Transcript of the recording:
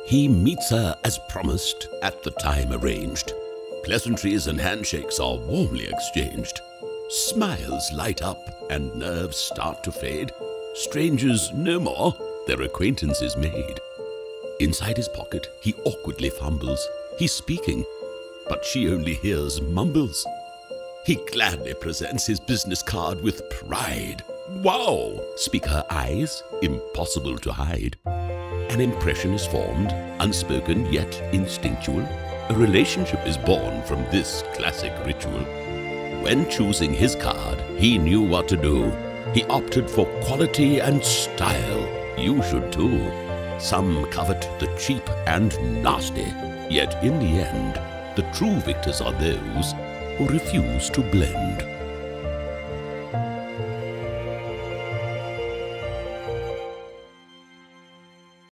He meets her as promised at the time arranged. Pleasantries and handshakes are warmly exchanged. Smiles light up and nerves start to fade. Strangers no more, their acquaintance is made. Inside his pocket he awkwardly fumbles. He's speaking, but she only hears mumbles. He gladly presents his business card with pride. Wow! Speak her eyes, impossible to hide. An impression is formed, unspoken yet instinctual. A relationship is born from this classic ritual. When choosing his card, he knew what to do. He opted for quality and style. You should too. Some covet the cheap and nasty, yet in the end, the true victors are those who refuse to blend.